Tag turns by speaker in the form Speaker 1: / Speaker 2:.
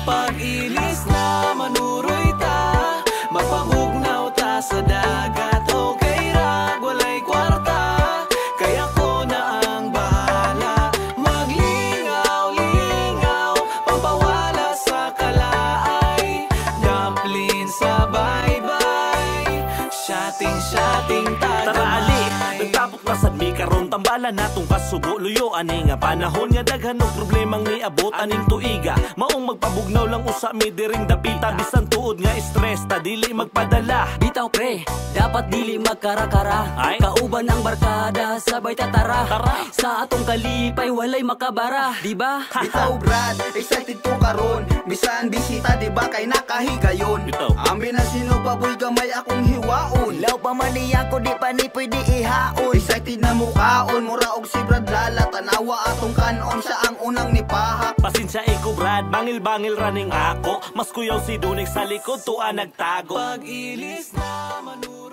Speaker 1: Pag-ilis na manuroy ta, magpabugnaw ta sa dagat. Okay ra, walay kwarta, kaya ko na ang bahala. Maglingaw-lingaw, pampawala sa kalaay. Dumpling sa bye-bye, shotting ta.
Speaker 2: Tara ali, nagtapok na sad mi karon tambala natong kasubo luyo ani nga panahon nga daghan og problemang niabot aning tuiga. Maong magpabugnaw lang usa mi diring dapita bisan tuod nga stress ta dili magpadala.
Speaker 3: Bitaw pre, dapat dili magkara-kara.
Speaker 2: Ay?
Speaker 3: Kauban ang barkada, sabay tatara. Sa atong kalipay walay makabara, di ba?
Speaker 4: Bitaw Brad, excited ko karon. Bisan bisita di ba kay nakahigayon.
Speaker 2: Bitaw.
Speaker 4: Ambi na sino baboy gamay akong hiwaon.
Speaker 5: Law pa man niya ko di pa ni pwede ihaon.
Speaker 4: Excited na mukhaon, mura og si Brad Lala. Tanawa atong kanon, siya ang unang nipahak.
Speaker 2: Pasensya iko Brad, bangil-bangil raning ako. Mas kuyaw si Dunig sa likod tuwa nagtago.
Speaker 1: Pag-ilis na manuroy